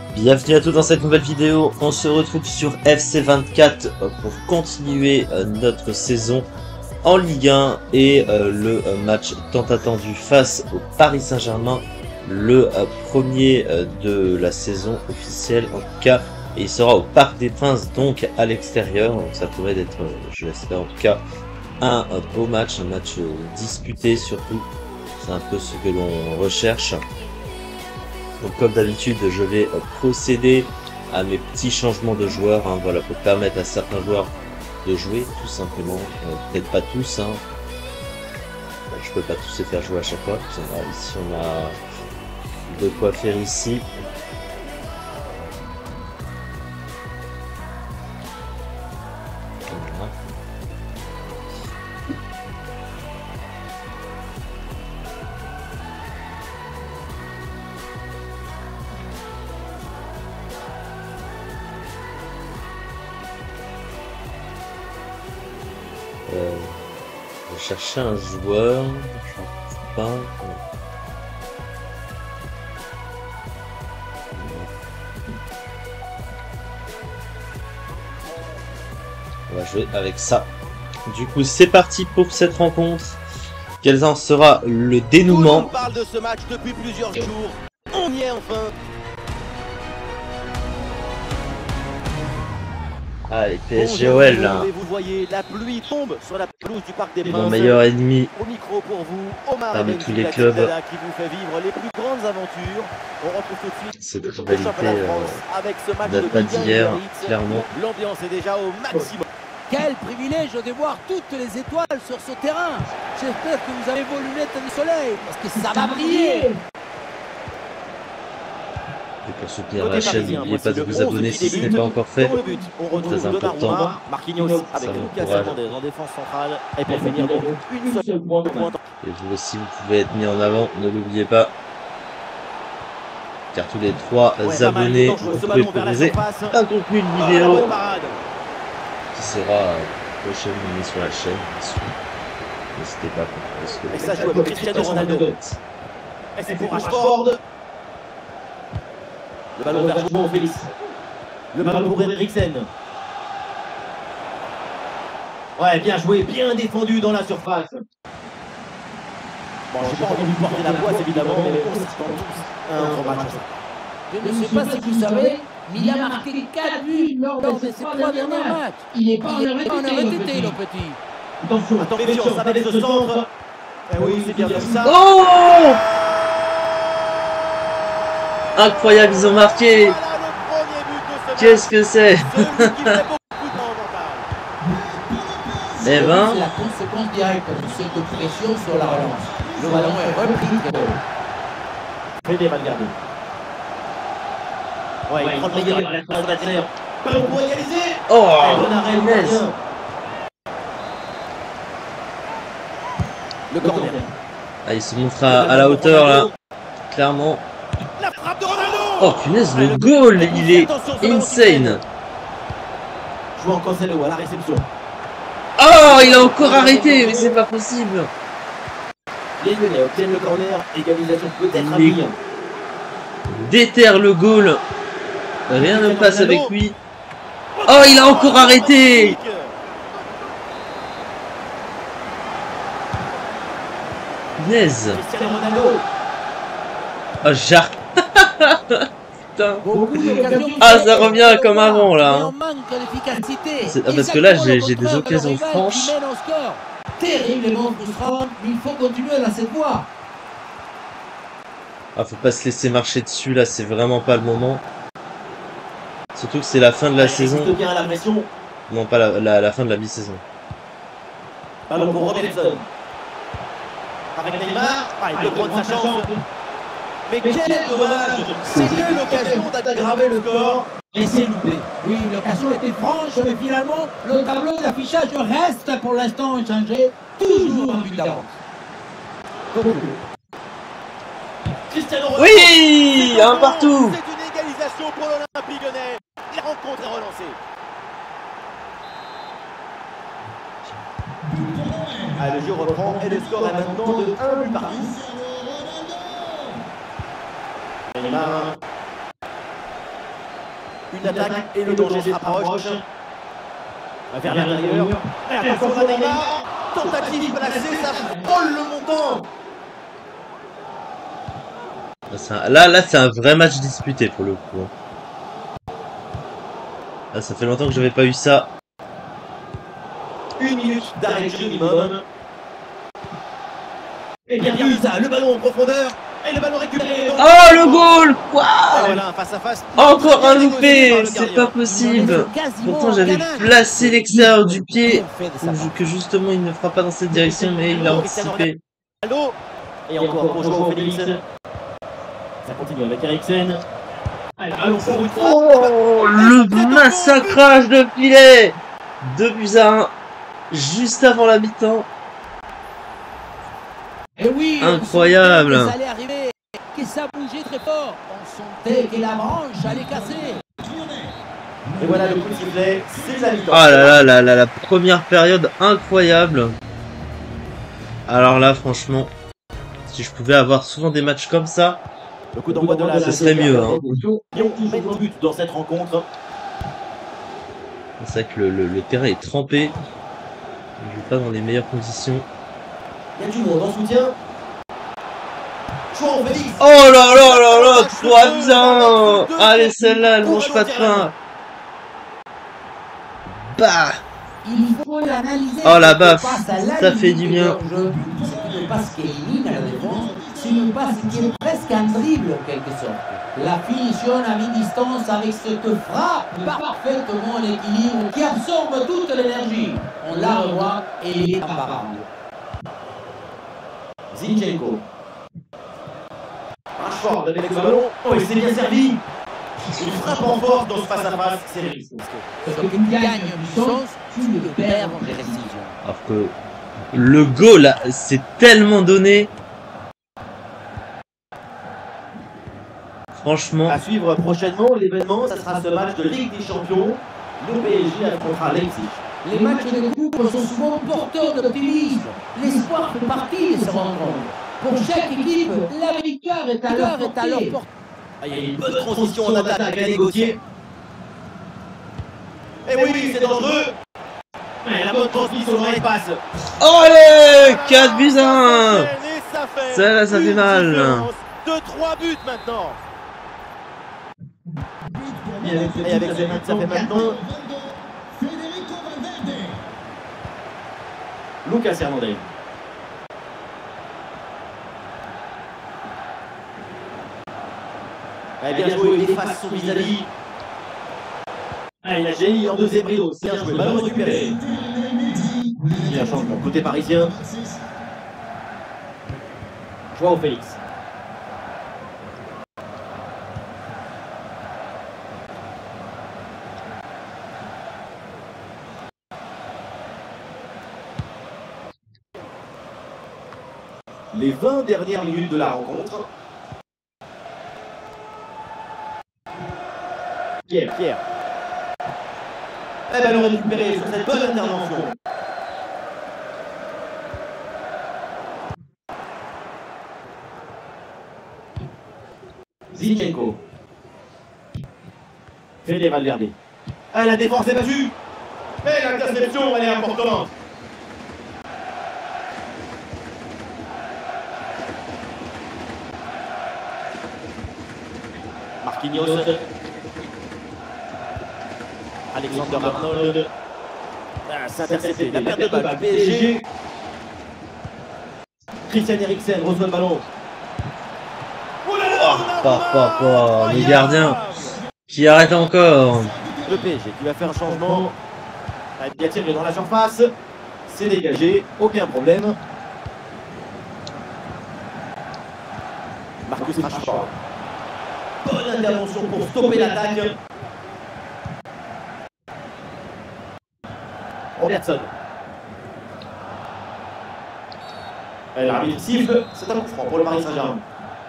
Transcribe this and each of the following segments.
Bienvenue à tous dans cette nouvelle vidéo. On se retrouve sur FC24 pour continuer notre saison en Ligue 1 et le match tant attendu face au Paris Saint-Germain, le premier de la saison officielle en tout cas, et il sera au Parc des Princes, donc à l'extérieur. Donc ça pourrait être, je l'espère en tout cas, un beau match, un match disputé surtout. C'est un peu ce que l'on recherche. Donc comme d'habitude, je vais procéder à mes petits changements de joueurs, hein, voilà, pour permettre à certains joueurs de jouer, tout simplement. Peut-être pas tous, hein. Je peux pas tous les faire jouer à chaque fois. Ici on a de quoi faire ici. Voilà. Je cherchais un joueur, je n'en trouve pas. On va jouer avec ça. Du coup, c'est parti pour cette rencontre. Quel en sera le dénouement? On parle de ce match depuis plusieurs jours. On y est enfin. Allez, PSGOL là. Vous voyez, la pluie tombe sur la pelouse du Parc des Princes. Mon meilleur ennemi. Au micro pour vous, Omar Parmi Benzi, tous les clubs. qui vous fait vivre les plus grandes aventures. On retrouve tout de suite Cette le rivalité championnat de France avec ce match date de pas Ligue 1 d'hier, Biarritz. clairement. L'ambiance est déjà au maximum. Quel privilège de voir toutes les étoiles sur ce terrain. J'espère que vous avez vos lunettes de soleil, parce que ça va briller. Et pour soutenir la chaîne, n'oubliez pas de vous abonner si ce n'est pas encore fait. Très important. Marquinhos avec Lucas Hernandez en défense centrale. Et pour finir, donc, une seule pointe. Et vous aussi, vous pouvez être mis en avant, ne l'oubliez pas. Car tous les trois abonnés, vous pouvez proposer un contenu de vidéo qui sera prochainement mis sur la chaîne. N'hésitez pas à et ça joue avec Cristiano Ronaldo. Et c'est pour Rashford. Le ballon vers João Félix. Le ballon pour Eriksen. Ouais, bien joué, bien défendu dans la surface. Bon, j'ai pas envie de porter la poisse évidemment, mais on s'attend tous à un gros match. Je ne sais pas si vous savez, mais il a marqué 4 buts lors de ses 3 derniers matchs. Il n'est pas en RTT, le petit. Attention, ça va être ce centre. Eh oui, c'est bien comme ça. Oh! Incroyable, ils ont marqué! Voilà le premier but de ce Qu'est-ce que c'est? match. Celui qui fait beaucoup de temps au mental. Eh ben, C'est la conséquence directe de cette pression sur la relance. Le ballon est repris. Fede Valverde. Ouais, il prend le meilleur adversaire. Ballon pour égaliser. oh! Bon arrêt, le Punaise. gardien. Le corner. Ah, il se montre à la hauteur là, clairement. La frappe de Ronaldo. Oh punaise, le goal, il est insane. João Cancelo à la réception. Oh, il a encore arrêté, mais c'est pas possible. Les Lyonnais obtiennent le corner. Égalisation peut-être à Il est- venir. Déterre le goal. Rien ne passe avec lui. Oh, il a encore arrêté. Punaise. Cristiano Ronaldo. Oh, Jacques. Putain. Beaucoup d'occasions. Ah, ça revient comme avant là. Mais on hein. manque d'efficacité. Ah, parce que là, j'ai des Exactement le occasions contraire de leur rival franches. qui mène au score. Terriblement frustrant, mais il faut continuer dans cette voie. Ah, faut pas se laisser marcher dessus là, c'est vraiment pas le moment. Surtout que c'est la fin de la saison. Résiste bien à la pression. Non, pas la fin de la mi-saison. Ballon pour Robertson. Avec Neymar. Ah, il peut prendre sa chance. Mais quel dommage. C'était l'occasion d'aggraver le score. Et c'est loupé. Oui, l'occasion était franche, mais finalement, le tableau d'affichage reste pour l'instant inchangé. Toujours un but d'avance. Cristiano Ronaldo. Oui, un partout. C'est une égalisation pour l'Olympique Lyonnais. La rencontre est relancée. Ah, le jeu reprend et le score est maintenant de 1 but partout. Neymar. Une attaque et le danger se rapproche. Vers l'intérieur. Attention à Neymar. Tentative placée, ça frôle le montant. Là c'est un vrai match disputé pour le coup. Là, ça fait longtemps que j'avais pas eu ça. 1 minute d'arrêt de jeu minimum. Et bien vu ça, le ballon en profondeur. Et le ballon récupéré. Oh le goal! Quoi? Voilà, face à face. Encore un loupé! C'est pas possible! Pourtant j'avais placé l'extérieur du pied que justement il ne fera pas dans cette direction, mais il a anticipé. Et encore pour Joao Félix. Ça continue avec Eriksen. Oh, le massacrage de filet! 2-1 juste avant la mi-temps. Et oui, incroyable! Ça allait arriver, que ça bougeait très fort. On sentait que la branche allait casser. Et voilà le coup de sifflet, c'est la mi-temps. Ah la première période incroyable. Alors là, franchement, si je pouvais avoir souvent des matchs comme ça, le coup d'envoi de la ce serait mieux. Hein. Lyon met le but dans cette rencontre. C'est vrai que le terrain est trempé. Il joue pas dans les meilleures conditions. Il y a du monde en soutien. Joao Félix. Oh là 3-1. Allez, celle-là, elle mange pas de pain. Bah. Il faut l'analyser. Oh la baffe, ça fait du bien. C'est une passe qui élimine la défense, c'est une passe qui est presque un dribble en quelque sorte. La finition à mi-distance avec cette frappe parfaitement l'équilibre qui absorbe toute l'énergie. On la revoit et il est imparable. Zinchenko. Rashford avec le ballon. Oh, il s'est bien servi. Une frappe en force dans ce face-à-face, c'est risqué. Ce que tu gagnes du sens, tu le perds en précision. Alors que le goal, c'est tellement donné. Franchement. À suivre prochainement l'événement, ça sera ce match de Ligue des Champions. Le PSG affrontera Leipzig. Les matchs de coupe sont souvent porteurs d'optimisme. L'espoir fait partie de ces rencontres. Pour chaque équipe, la victoire est à leur portée. Il y a une bonne transition en attaque à négocier. Et oui, c'est dangereux. Mais la bonne transmission dans l'espace. Oh allez 4-1. Ça fait mal. 2-3 buts maintenant. Et avec ce but, ça fait maintenant Lucas Hernandez. Bien joué, il efface son vis-à-vis. Il a génie en deuxième rideau. Bien joué, ballon récupéré. Bien changement, côté parisien. Joao Félix. Les 20 dernières minutes de la rencontre. Pierre. Ballon récupéré sur cette bonne intervention. Zinchenko. Fede Valverde. La défense est battue. Mais l'interception, elle est importante. Marquinhos. Alexander Arnold. S'intercepter. La perte de balle du PSG. Christian Eriksen reçoit le ballon. Le gardien qui arrête encore. Le PSG qui va faire un changement. Il a tiré dans la surface. C'est dégagé. Aucun problème. Marcus Rashford. Bonne intervention pour stopper l'attaque. Robertson. L'arbitre siffle, c'est un coup franc pour le Paris Saint-Germain.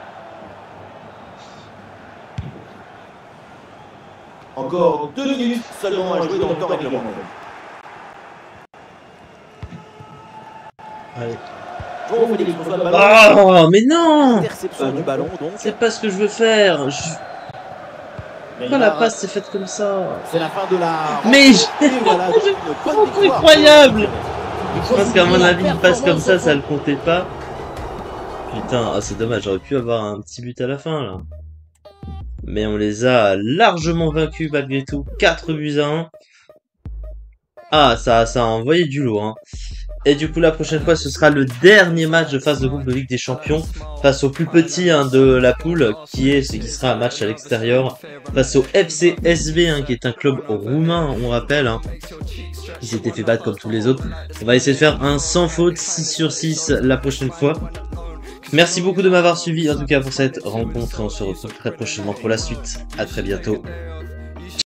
Encore 2 minutes seulement à jouer dans le temps réglementaire. Allez. Joao Félix reçoit le ballon. Oh mais non. Interception du ballon donc. C'est pas ce que je veux faire. Pourquoi la passe s'est faite comme ça? C'est la fin de la... Mais voilà, incroyable! Je pense qu'à mon avis, une passe comme ça le comptait pas. Putain, c'est dommage, j'aurais pu avoir un petit but à la fin, là. Mais on les a largement vaincus, malgré tout. 4 buts à 1. Ah, ça a envoyé du lourd, hein. Et du coup, la prochaine fois, ce sera le dernier match de phase de groupe de Ligue des Champions face au plus petit de la poule, qui sera un match à l'extérieur, face au FC SV, qui est un club roumain, on rappelle, qui s'était fait battre comme tous les autres. On va essayer de faire un sans faute 6 sur 6 la prochaine fois. Merci beaucoup de m'avoir suivi, en tout cas pour cette rencontre, et on se retrouve très prochainement pour la suite. À très bientôt.